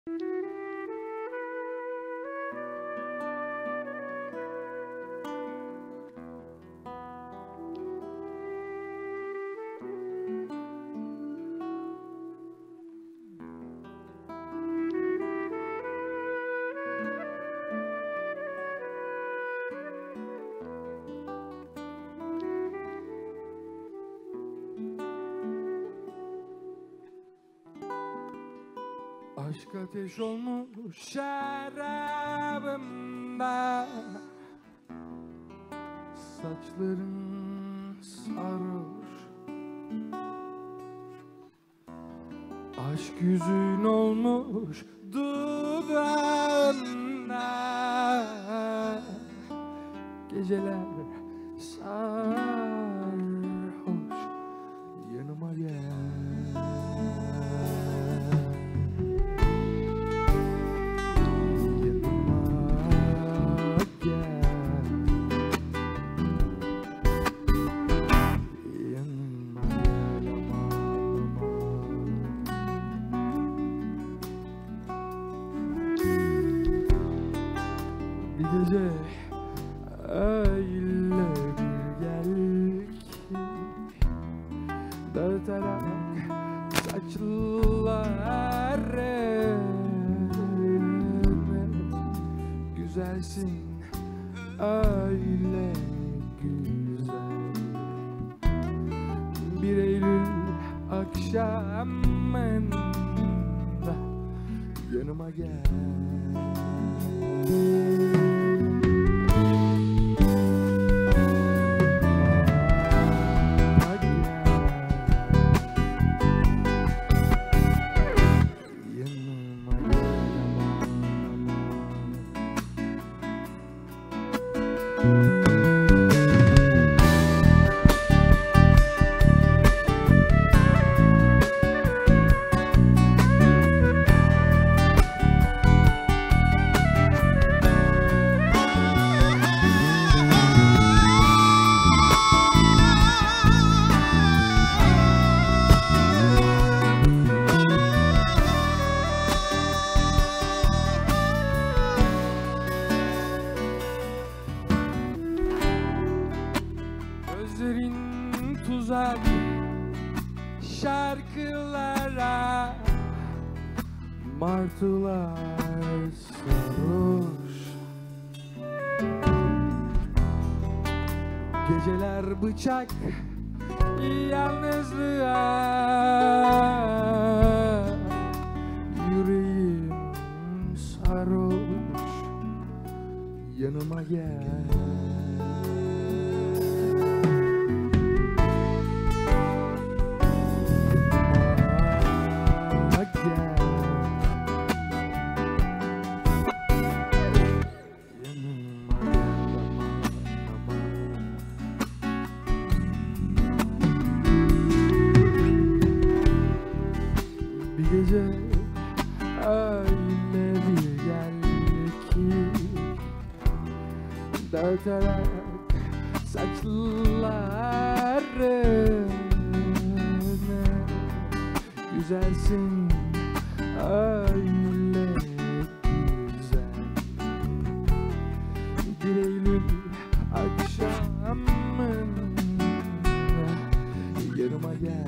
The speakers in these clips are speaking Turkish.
Aşk ateş olmuş şarabımda, saçların sarhoş. Aşk yüzün olmuş dudağında, geceler sarhoş. Yanıma gel. Bir gece öyle bir gel ki, dağıtarak saçlarını. Güzelsin öyle güzel. 1 Eylül akşamında yanıma gel. Gözlerin tuzak şarkılara, martılar sarhoş. Geceler bıçak yalnızlığa, yüreğim sarhoş. Yanıma gel. Bir gece öyle bir gel ki, dağıtarak saçlarını. Güzelsin öyle güzel. 1 Eylül akşamında yanıma gel.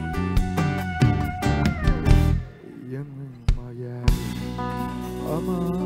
Yanıma gel, ama